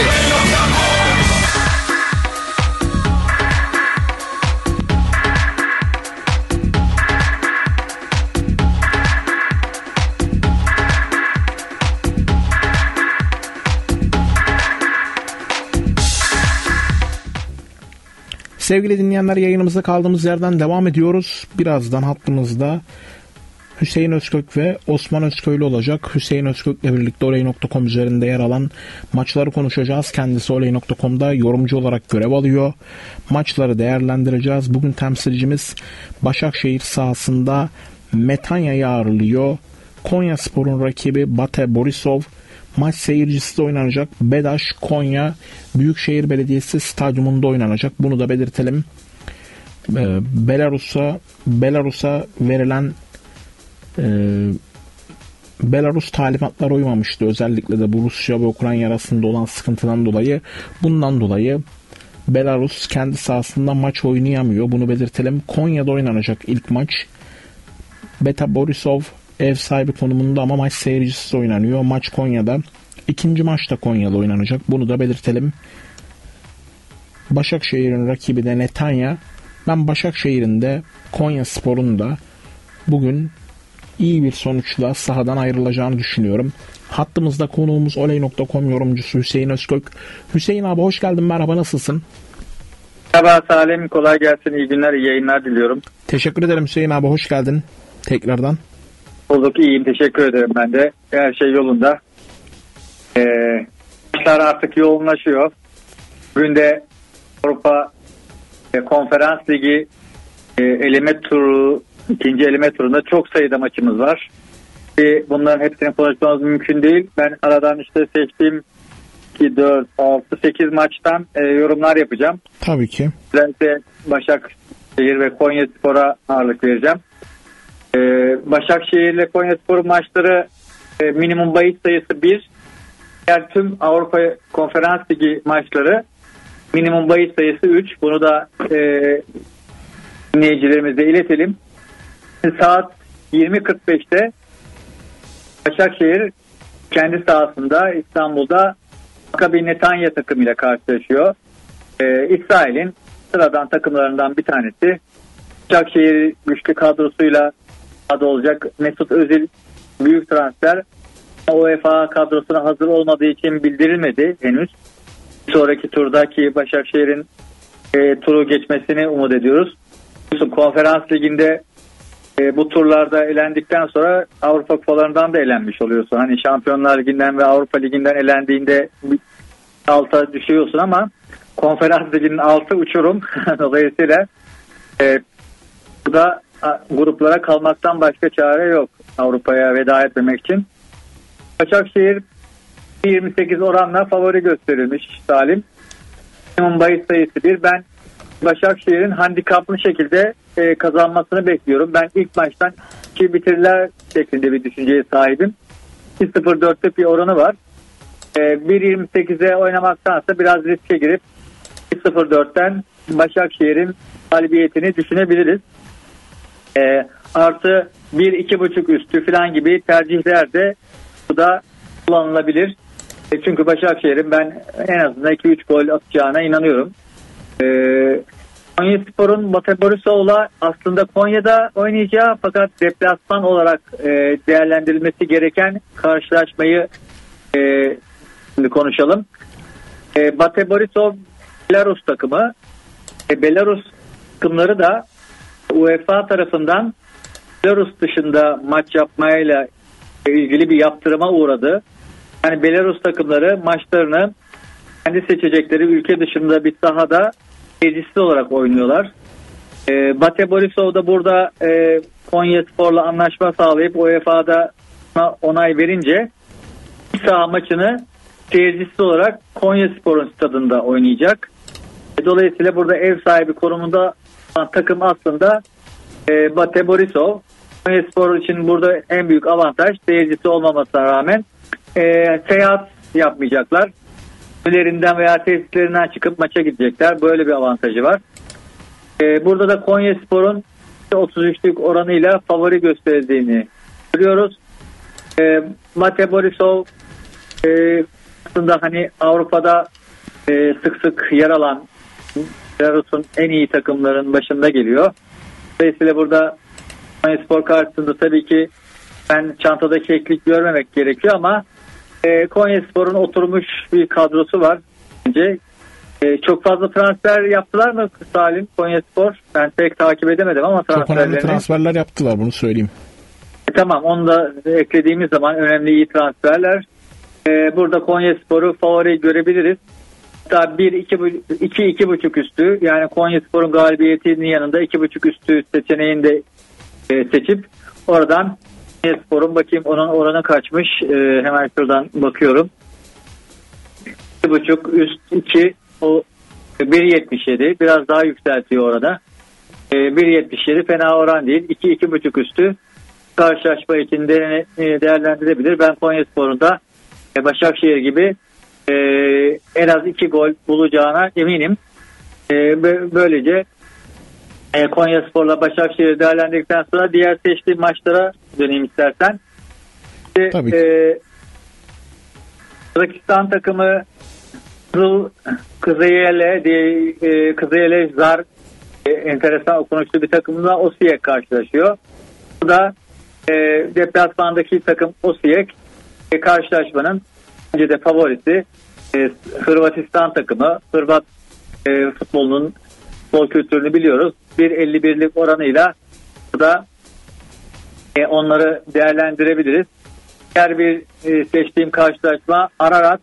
Sevgili dinleyenler, yayınımıza kaldığımız yerden devam ediyoruz. Birazdan hattımızda Hüseyin Özkök ve Osman Özköylü olacak. Hüseyin Özkök'le birlikte oley nokta com üzerinde yer alan maçları konuşacağız. Kendisi oley nokta com'da yorumcu olarak görev alıyor. Maçları değerlendireceğiz. Bugün temsilcimiz Başakşehir sahasında Metanya'yı ağırlıyor. Konyaspor'un rakibi Bate Borisov. Maç seyircisiz oynanacak. Bedaş Konya Büyükşehir Belediyesi Stadyumunda oynanacak. Bunu da belirtelim. Ee, Belarus'a Belarus'a verilen e, Belarus talimatlara uymamıştı. Özellikle de bu Rusya ve Ukrayna arasında olan sıkıntıdan dolayı. Bundan dolayı Belarus kendi sahasında maç oynayamıyor. Bunu belirtelim. Konya'da oynanacak ilk maç. Beta Borisov ev sahibi konumunda ama maç seyircisiz oynanıyor. Maç Konya'da. İkinci maç da Konya'da oynanacak. Bunu da belirtelim. Başakşehir'in rakibi de Netanya. Ben Başakşehir'in de Konyaspor'un da bugün iyi bir sonuçla sahadan ayrılacağını düşünüyorum. Hattımızda konuğumuz oley nokta com yorumcusu Hüseyin Özkök. Hüseyin abi hoş geldin. Merhaba, nasılsın? Merhaba Salim, kolay gelsin. İyi günler, iyi yayınlar diliyorum. Teşekkür ederim Hüseyin abi, hoş geldin tekrardan. Olduk, iyiyim, teşekkür ederim ben de. Her şey yolunda. Ee, işler artık yoğunlaşıyor. Bugün de Avrupa e, Konferans Ligi e, eleme turu, ikinci eleme turunda çok sayıda maçımız var. E, bunların hepsini konuşmamız mümkün değil. Ben aradan işte seçtiğim iki, dört, altı, sekiz maçtan e, yorumlar yapacağım. Tabii ki. Özellikle Başakşehir ve Konyaspor'a ağırlık vereceğim. Ee, Başakşehir ile Konyaspor maçları e, minimum bahis sayısı bir. Diğer tüm Avrupa Konferans Ligi maçları minimum bahis sayısı üç. Bunu da e, dinleyicilerimize iletelim. Saat yirmi kırk beşte Başakşehir kendi sahasında İstanbul'da Maccabi Netanya takımıyla karşılaşıyor. Ee, İsrail'in sıradan takımlarından bir tanesi. Başakşehir güçlü kadrosuyla adı olacak. Mesut Özil büyük transfer. UEFA kadrosuna hazır olmadığı için bildirilmedi henüz. Bir sonraki turdaki Başakşehir'in e, turu geçmesini umut ediyoruz. Konferans Ligi'nde e, bu turlarda elendikten sonra Avrupa kupalarından da elenmiş oluyorsun. Hani Şampiyonlar Ligi'nden ve Avrupa Ligi'nden elendiğinde alta düşüyorsun ama Konferans Ligi'nin altı uçurum. Dolayısıyla e, bu da gruplara kalmaktan başka çare yok Avrupa'ya veda etmemek için. Başakşehir yirmi sekiz oranla favori gösterilmiş Salim. Minimum bahis sayısı bir. Ben Başakşehir'in handikaplı şekilde e, kazanmasını bekliyorum. Ben ilk maçtan iki bitirirler şeklinde bir düşünceye sahibim. iki sıfır dörtlük bir oranı var. E, bir yirmi sekize oynamaktansa biraz riske girip iki sıfır dörtten Başakşehir'in galibiyetini düşünebiliriz. E, artı bir iki buçuk üstü falan gibi tercihler de bu da kullanılabilir. E, çünkü Başakşehir'in ben en azından iki üç gol atacağına inanıyorum. E, Konyaspor'un Bate Borisov'la aslında Konya'da oynayacağı fakat deplasman olarak e, değerlendirilmesi gereken karşılaşmayı e, şimdi konuşalım. E, Bate Borisov Belarus takımı. E, Belarus takımları da UEFA tarafından Belarus dışında maç yapmayla ilgili bir yaptırıma uğradı. Yani Belarus takımları maçlarını kendi seçecekleri ülke dışında bir sahada seyircisiz olarak oynuyorlar. E, Bate Borisov da burada e, Konyaspor'la anlaşma sağlayıp U E F A'da onay verince bir saha maçını seyircisiz olarak Konyaspor'un stadında oynayacak. E, dolayısıyla burada ev sahibi konumunda olan takım aslında e, Bate Borisov. Konyaspor için burada en büyük avantaj seyircisi olmamasına rağmen e, seyahat yapmayacaklar. Evlerinden veya tesislerinden çıkıp maça gidecekler. Böyle bir avantajı var. E, burada da Konyaspor'un otuz üçlük oranıyla favori gösterildiğini görüyoruz. E, Bate Borisov e, aslında hani Avrupa'da e, sık sık yer alan Belarus'un en iyi takımların başında geliyor. Dolayısıyla burada Konyaspor karşısında tabii ki ben çantadaki eklik görmemek gerekiyor ama e, Konyaspor'un oturmuş bir kadrosu var bence. E, çok fazla transfer yaptılar mı Salim Konyaspor? Ben pek takip edemedim ama çok önemli transferlerini... transferler yaptılar, bunu söyleyeyim. E, tamam, onu da eklediğimiz zaman önemli iyi transferler. E, burada Konyaspor'u favori görebiliriz. Hatta bir iki iki buçuk üstü, yani Konyaspor'un galibiyetinin yanında iki buçuk üstü seçeneğini de e, seçip oradan Konyaspor'un, bakayım onun oranı kaçmış, e, hemen şuradan bakıyorum. iki buçuk üst iki, o bir yetmiş yedi, biraz daha yükseltiyor orada. E, bir yetmiş yedi fena oran değil. iki iki buçuk üstü karşılaşma için de, e, değerlendirebilir. Ben Konyaspor'un da e, Başakşehir gibi e, en az iki gol bulacağına eminim. E, böylece e, Konyaspor'la Başakşehir'i değerlendirdikten sonra diğer seçtiğim maçlara döneyim istersen. E, Tabii ki. E, Kazakistan takımı Kızıyele diye e, Kızıyele Zar e, enteresan okunuşlu bir takımla Osijek karşılaşıyor. Bu da e, deplasmandaki takım Osijek e, karşılaşmanın önce de favorisi. e, Hırvatistan takımı. Hırvat e, futbolunun futbol kültürünü biliyoruz. bir elli birlik oranıyla burada e, onları değerlendirebiliriz. Diğer bir e, seçtiğim karşılaşma Ararat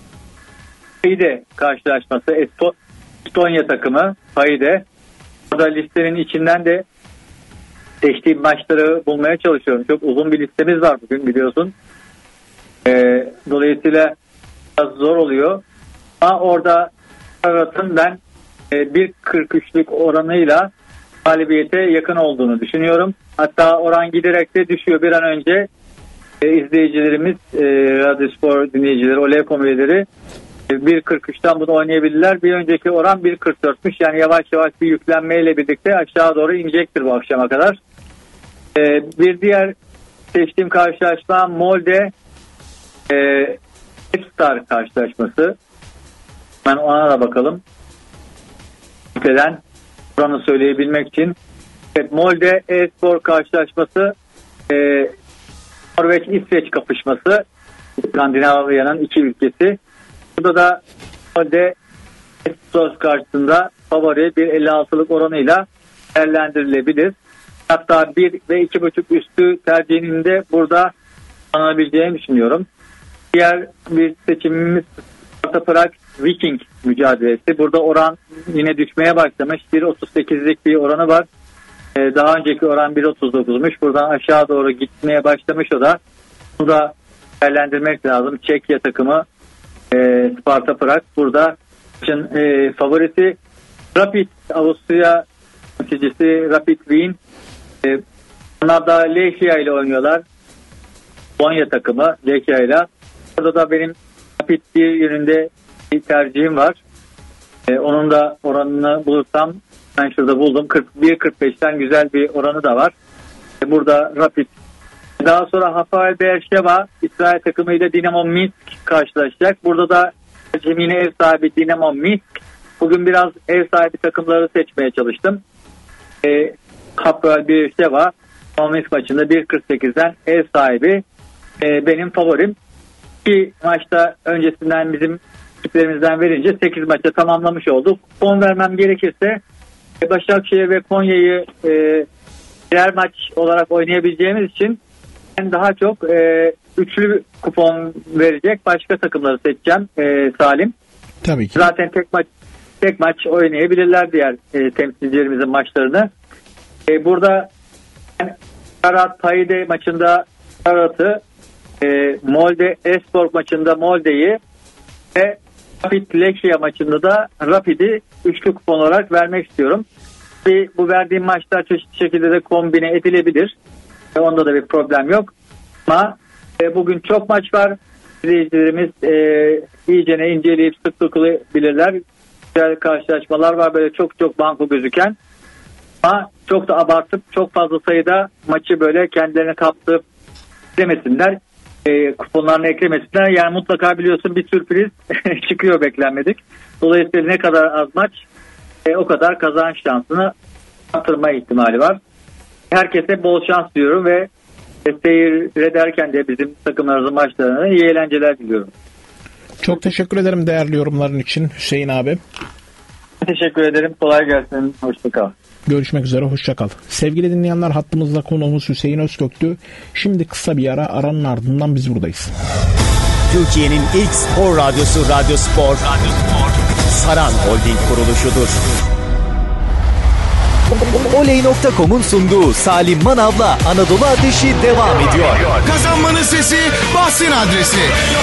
Paide karşılaşması. Esto- Estonya takımı Paide. Burada listenin içinden de seçtiğim maçları bulmaya çalışıyorum. Çok uzun bir listemiz var bugün, biliyorsun. Ee, dolayısıyla biraz zor oluyor. Ama orada Ararat'ın ben e, bir kırk üçlük oranıyla galibiyete yakın olduğunu düşünüyorum. Hatta oran giderek de düşüyor. Bir an önce e, izleyicilerimiz, e, Radyo Spor dinleyicileri, Olevkom üyeleri e, bir kırk üçten bunu oynayabilirler. Bir önceki oran bir kırk dörtmüş. Yani yavaş yavaş bir yüklenmeyle birlikte aşağı doğru inecektir bu akşama kadar. E, bir diğer seçtiğim karşılaşma Molde e, Star karşılaşması. Ben ona da bakalım. Neden? Oranı söyleyebilmek için. Evet, Molde e-spor karşılaşması, e, Norveç-İsveç kapışması. Skandinavya'nın iki ülkesi. Burada da Molde e-spor karşısında favori bir elli altılık oranıyla değerlendirilebilir. Hatta bir ve iki buçuk üstü tercihinin de burada kullanabileceğimi düşünüyorum. Diğer bir seçimimiz Sparta Prag Viking mücadelesi. Burada oran yine düşmeye başlamış. bir otuz sekizlik bir oranı var. Ee, daha önceki oran bir otuz dokuzmuş. Buradan aşağı doğru gitmeye başlamış o da. Bunu da değerlendirmek lazım. Çekya takımı e, Sparta Prag. Burada için, e, favorisi Rapid Avusturya yöneticisi Rapid Wien. E, onlar da Lechia ile oynuyorlar. Konya takımı Lechia ile. Burada da benim Rapid bir yönünde bir tercihim var. Ee, onun da oranını bulursam, ben şurada buldum. kırk bir kırk beşten güzel bir oranı da var. Ee, burada Rapid. Daha sonra Hapoel Beersheva İsrail takımıyla Dinamo Minsk karşılaşacak. Burada da yine ev sahibi Dinamo Minsk. Bugün biraz ev sahibi takımları seçmeye çalıştım. Ee, Hapoel Beersheva Minsk maçında bir kırk sekizden ev sahibi. Ee, benim favorim. İki maçta öncesinden bizim ekiplerimizden verince sekiz maçta tamamlamış olduk. Son vermem gerekirse Başakşehir ve Konya'yı e, birer maç olarak oynayabileceğimiz için ben daha çok e, üçlü kupon verecek başka takımları seçeceğim e, Salim. Tabii ki. Zaten tek maç tek maç oynayabilirler diğer e, temsilcilerimizin maçlarını. E, burada Karat Taide maçında Karat'ı, e, Molde Espor maçında Molde'yi ve Rapid Lechia maçında da Rapid'i üçlü kupon olarak vermek istiyorum. Ve bu verdiğim maçlar çeşitli şekilde de kombine edilebilir. E, onda da bir problem yok. Ama e, bugün çok maç var. İzleyicilerimiz e, iyicene inceleyip sıklıklı bilirler. Güzel karşılaşmalar var böyle çok çok banko gözüken. Ama çok da abartıp çok fazla sayıda maçı böyle kendilerine kaptırıp demesinler. E, kuponlarını eklemesinler. Yani mutlaka biliyorsun bir sürpriz çıkıyor beklenmedik. Dolayısıyla ne kadar az maç e, o kadar kazanç şansını artırma ihtimali var. Herkese bol şans diyorum ve seyrederken de bizim takımlarımızın maçlarına iyi eğlenceler diliyorum. Çok teşekkür ederim değerli yorumların için Hüseyin abi. Teşekkür ederim. Kolay gelsin. Hoşça kal. Görüşmek üzere. Hoşça kal. Sevgili dinleyenler, hattımızda konuğumuz Hüseyin Özkök'tü. Şimdi kısa bir ara, aranın ardından biz buradayız. Türkiye'nin ilk spor radyosu Radyo Spor, Radyo Spor. Saran Holding kuruluşudur. oley nokta com'un sunduğu Salim Manav'la Anadolu Ateşi devam ediyor. Kazanmanın sesi, Bahsin adresi.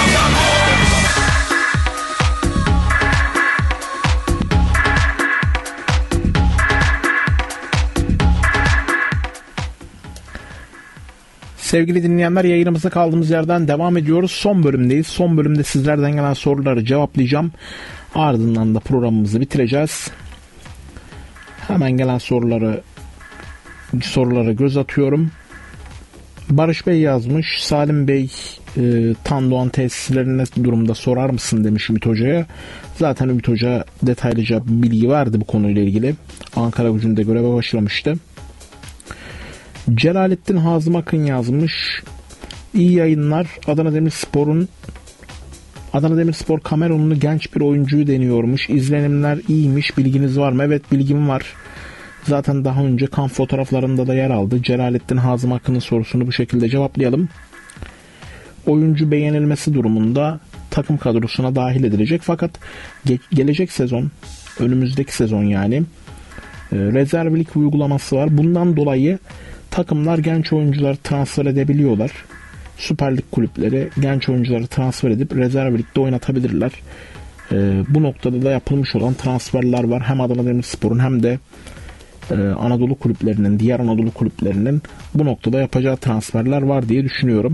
Sevgili dinleyenler, yayınımıza kaldığımız yerden devam ediyoruz. Son bölümdeyiz. Son bölümde sizlerden gelen soruları cevaplayacağım. Ardından da programımızı bitireceğiz. Hemen gelen soruları sorulara göz atıyorum. Barış Bey yazmış. Salim Bey e, Tandoğan tesislerine durumda sorar mısın demiş Ümit Hoca'ya. Zaten Ümit Hoca detaylıca bilgi verdi bu konuyla ilgili. Ankara Gücü'nde göreve başlamıştı. Celalettin Hazım Akın yazmış. İyi yayınlar. Adana Demirspor'un Adana Demirspor Kamerunlu genç bir oyuncuyu deniyormuş. İzlenimler iyiymiş. Bilginiz var mı? Evet, bilgim var. Zaten daha önce kan fotoğraflarında da yer aldı. Celalettin Hazım Akın'ın sorusunu bu şekilde cevaplayalım. Oyuncu beğenilmesi durumunda takım kadrosuna dahil edilecek. Fakat ge- gelecek sezon, önümüzdeki sezon yani e, rezervlik uygulaması var. Bundan dolayı takımlar genç oyuncuları transfer edebiliyorlar. Süper Lig kulüpleri genç oyuncuları transfer edip rezerv ligde oynatabilirler. Ee, bu noktada da yapılmış olan transferler var. Hem Adana Demirspor'un hem de e, Anadolu kulüplerinin, diğer Anadolu kulüplerinin bu noktada yapacağı transferler var diye düşünüyorum.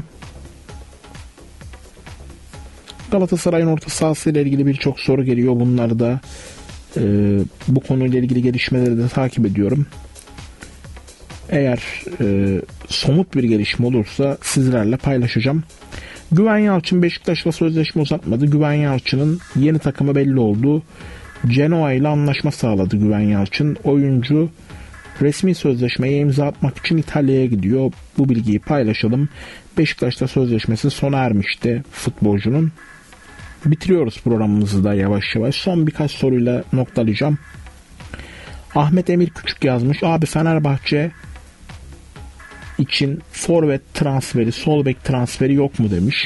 Galatasaray'ın orta sahası ile ilgili birçok soru geliyor. Bunları da e, bu konuyla ilgili gelişmeleri de takip ediyorum. Eğer e, somut bir gelişme olursa sizlerle paylaşacağım. Güven Yalçın Beşiktaş'la sözleşme uzatmadı. Güven Yalçın'ın yeni takımı belli oldu. Genoa ile anlaşma sağladı Güven Yalçın. Oyuncu resmi sözleşmeye imza atmak için İtalya'ya gidiyor. Bu bilgiyi paylaşalım. Beşiktaş'ta sözleşmesi sona ermişti futbolcunun. Bitiriyoruz programımızı da yavaş yavaş. Son birkaç soruyla noktalayacağım. Ahmet Emir Küçük yazmış. Abi Fenerbahçe için forvet transferi, sol bek transferi yok mu demiş.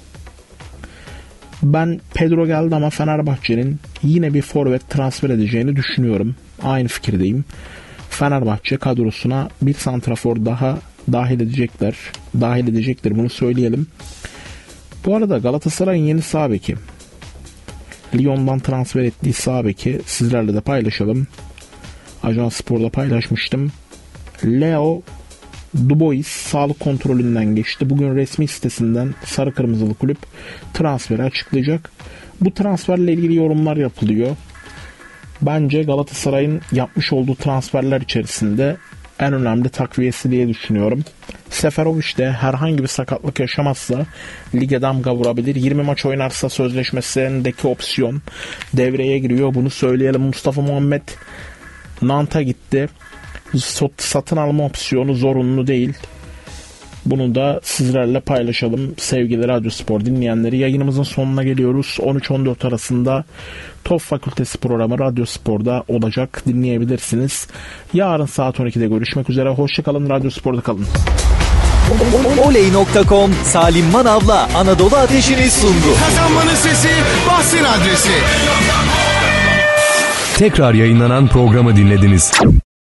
Ben Pedro geldi ama Fenerbahçe'nin yine bir forvet transfer edeceğini düşünüyorum. Aynı fikirdeyim. Fenerbahçe kadrosuna bir santrafor daha dahil edecekler. Dahil edecektir, bunu söyleyelim. Bu arada Galatasaray'ın yeni sağ beki, Lyon'dan transfer ettiği sağ beki sizlerle de paylaşalım. Ajans Spor'da paylaşmıştım. Leo Dubois sağlık kontrolünden geçti. Bugün resmi sitesinden Sarı Kırmızılı kulüp transferi açıklayacak. Bu transferle ilgili yorumlar yapılıyor. Bence Galatasaray'ın yapmış olduğu transferler içerisinde en önemli takviyesi diye düşünüyorum. Seferovic de herhangi bir sakatlık yaşamazsa lige damga vurabilir. yirmi maç oynarsa sözleşmesindeki opsiyon devreye giriyor. Bunu söyleyelim. Mustafa Muhammed Nant'a gitti. Satın alma opsiyonu zorunlu değil. Bunu da sizlerle paylaşalım. Sevgili Radyo Spor dinleyenleri, yayınımızın sonuna geliyoruz. on üç on dört arasında Top Fakültesi programı Radyo Spor'da olacak. Dinleyebilirsiniz. Yarın saat on ikide görüşmek üzere. Hoşçakalın. Radyo Spor'da kalın. oley nokta com Salim Manav'la Anadolu Ateşi'ni sundu. Kazanmanın sesi Bahsin adresi. Tekrar yayınlanan programı dinlediniz.